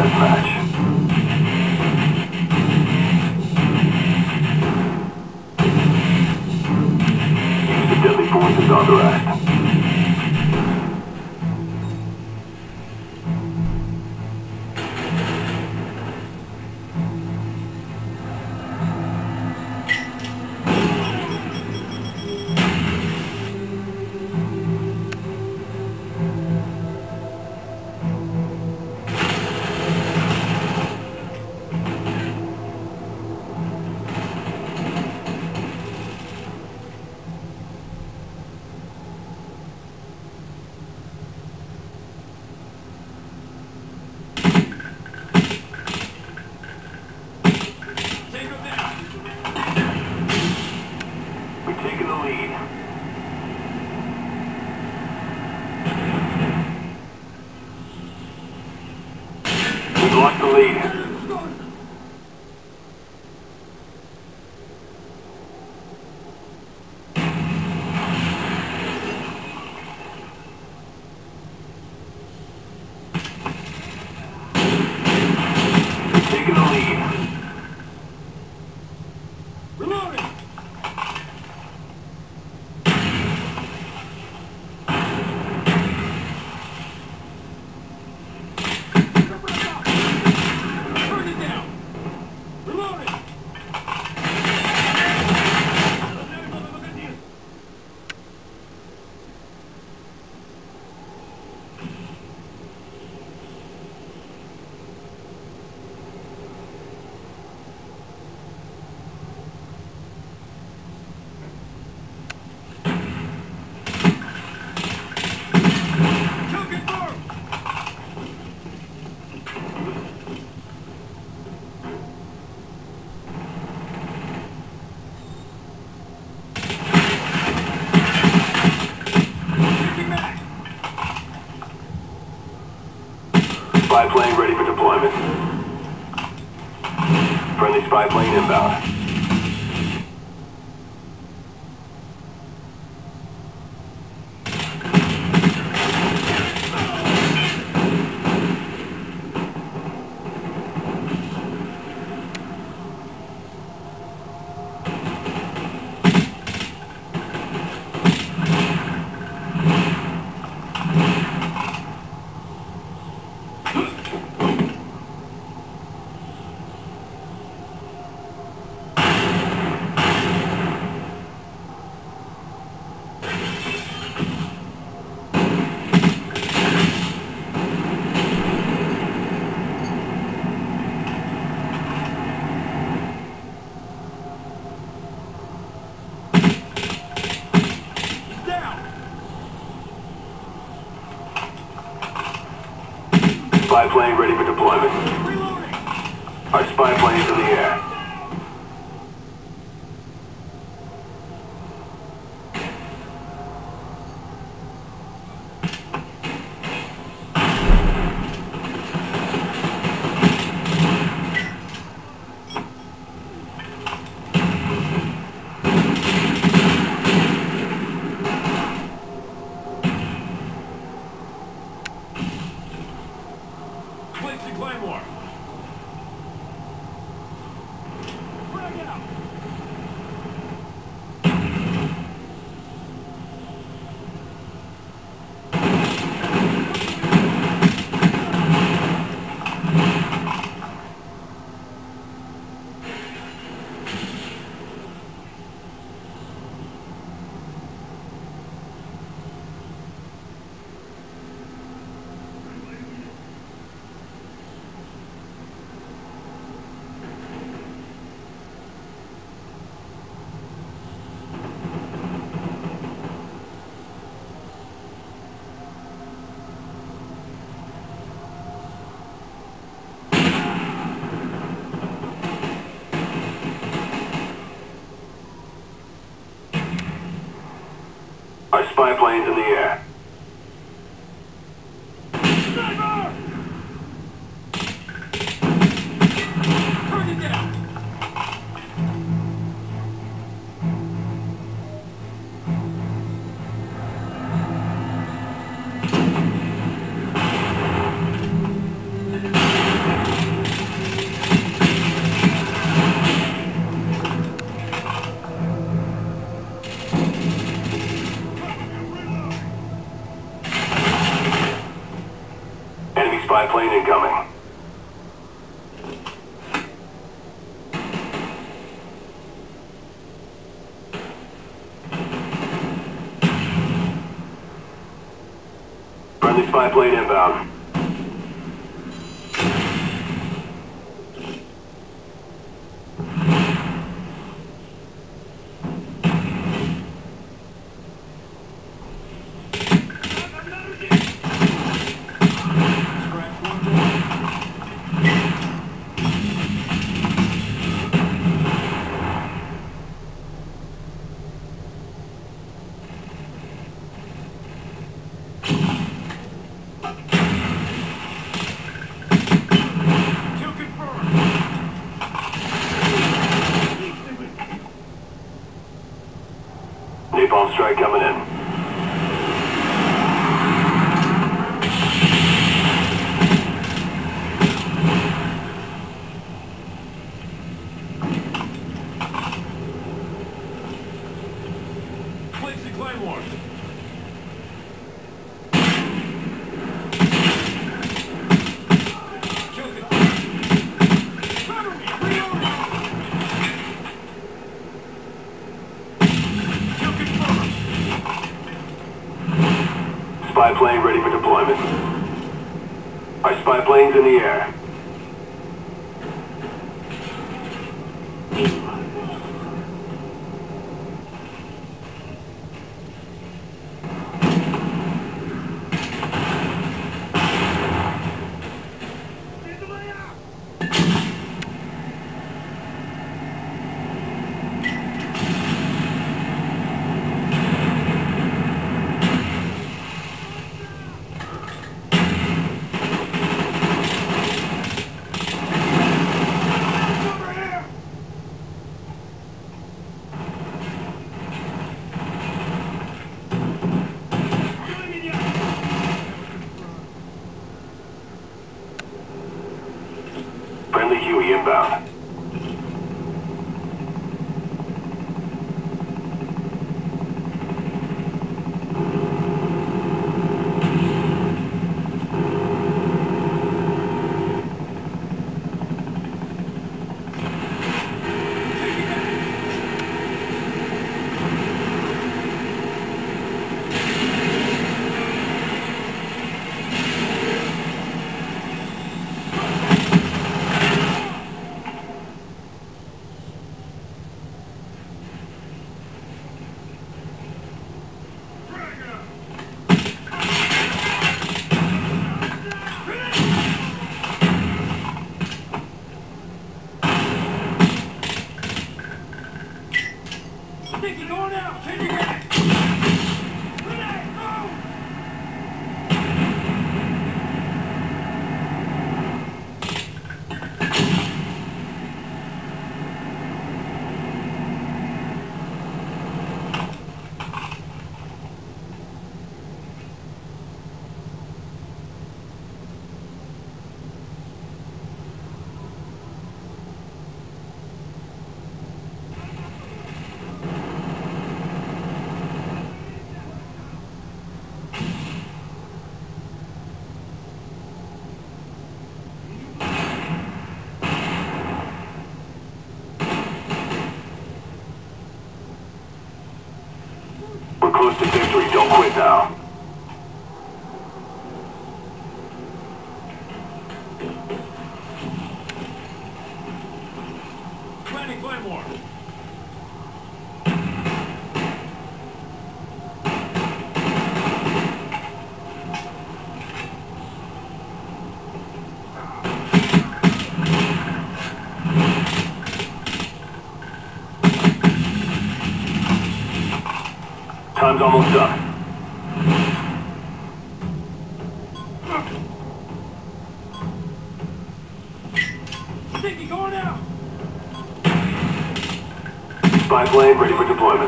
deathmatch. Use of deadly force is authorized. We're taking the lead. We've lost the lead. We're taking the lead. Reloading! Turn it down! Reloading! Kill confirmed! Taking back! Spy plane ready for deployment. Friendly spy plane inbound. Down! Spy plane ready for deployment. Reloading! Our spy plane's in the air. Placing Claymore! Frag out! Our spy plane's in the air. Sniper! Turn it down! spy plane incoming. Friendly spy plane inbound. Napalm strike coming in. Placing Claymore. Spy plane ready for deployment. Our spy plane's in the air. Friendly Huey inbound. Sticky going out! Changing back! Grenade! Go! We're close to victory. Don't quit now. Planting Claymore. Time's almost up. Sticky going out! Spy plane ready for deployment.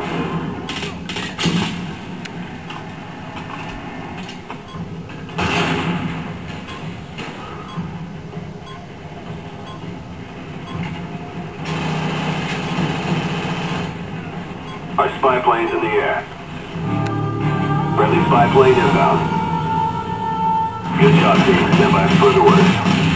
Our spy plane's in the air. Friendly spy plane inbound. Good job, team. Stand by for further orders.